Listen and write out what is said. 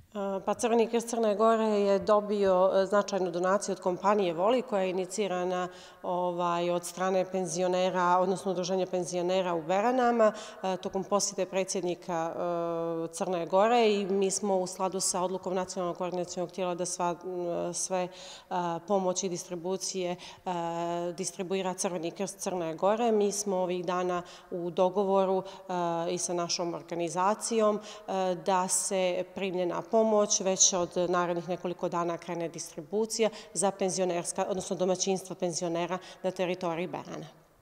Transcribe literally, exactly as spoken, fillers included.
Pa Crveni krst Crne Gore je dobio značajnu donaciju od kompanije Voli, koja je inicirana od strane penzionera, odnosno udruženja penzionera u Beranama, tokom posjete predsjednika Crne Gore, i mi smo u skladu sa odlukom Nacionalnog koordinacionog tijela da sve pomoći i distribucije distribuira Crveni krst Crne Gore. Mi smo ovih dana u dogovoru i sa našom organizacijom da se primljena pomoć pomoć, već od narednih nekoliko dana krene distribucija za penzionerska, odnosno domaćinstva penzionera na teritoriji Berana.